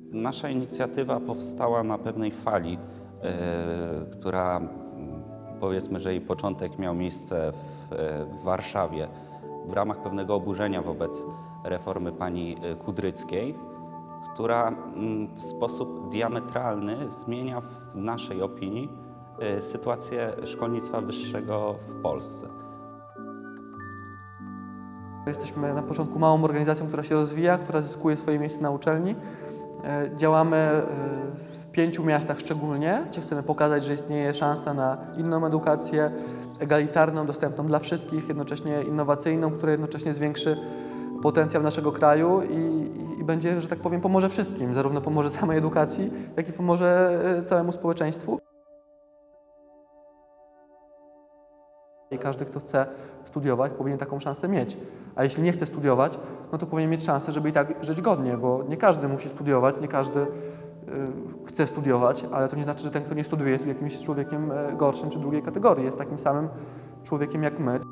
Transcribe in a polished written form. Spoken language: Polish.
Nasza inicjatywa powstała na pewnej fali, która powiedzmy, że jej początek miał miejsce w Warszawie w ramach pewnego oburzenia wobec reformy pani Kudryckiej, która w sposób diametralny zmienia w naszej opinii sytuację szkolnictwa wyższego w Polsce. Jesteśmy na początku małą organizacją, która się rozwija, która zyskuje swoje miejsce na uczelni. Działamy w 5 miastach szczególnie, gdzie chcemy pokazać, że istnieje szansa na inną edukację, egalitarną, dostępną dla wszystkich, jednocześnie innowacyjną, która jednocześnie zwiększy potencjał naszego kraju i będzie, że tak powiem, pomoże wszystkim. Zarówno pomoże samej edukacji, jak i pomoże całemu społeczeństwu. I każdy, kto chce studiować, powinien taką szansę mieć. A jeśli nie chce studiować, no to powinien mieć szansę, żeby i tak żyć godnie, bo nie każdy musi studiować, nie każdy chce studiować, ale to nie znaczy, że ten, kto nie studiuje, jest jakimś człowiekiem gorszym czy drugiej kategorii, jest takim samym człowiekiem jak my.